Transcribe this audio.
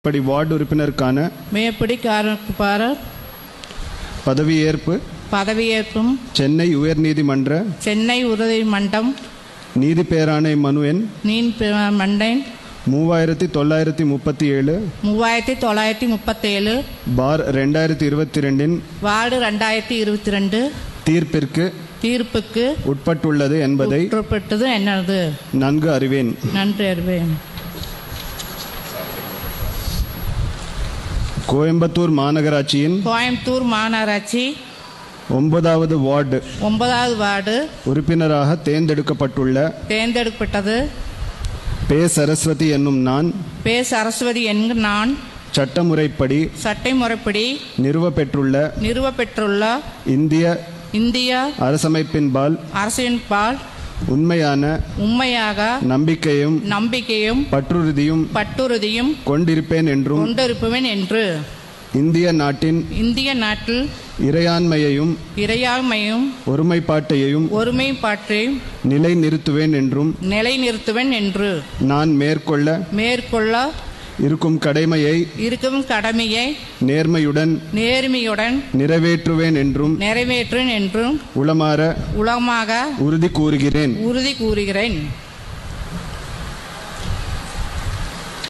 இப்படி வார்டு உறுப்பினருக்கான மேற்படிக்காரர் பதவியேற்பும் சென்னை உயர்நீதிமன்றம் நீதி பேராணை மனு எண் 3937 பார் 2022 வார்டு 2022 தீர்ப்புக்கு உட்பட்டுள்ளது என்பதை நன்கு அறிவேன். கோயம்புத்தூர் மாநகராட்சி 9வது வார்டு உறுப்பினராக தேர்ந்தெடுக்கப்பட்டது பே சரஸ்வதி என்னும் நான் சட்டமுறைப்படி நிறுவப்பெற்றுள்ள இந்திய அரசமைப்பின்பால் உண்மையாக நம்பிக்கையும் பற்றுறுதியும் கொண்டிருப்பேன் என்று இந்திய நாட்டில் இறையாண்மையையும் ஒருமைப்பாட்டையும் நிலைநிறுத்துவேன் என்று நான் மேற்கொள்ள இருக்கும் கடமையை நேர்மையுடன் நிறைவேற்றுவேன் என்றும் உளமாற உறுதி கூறுகிறேன்.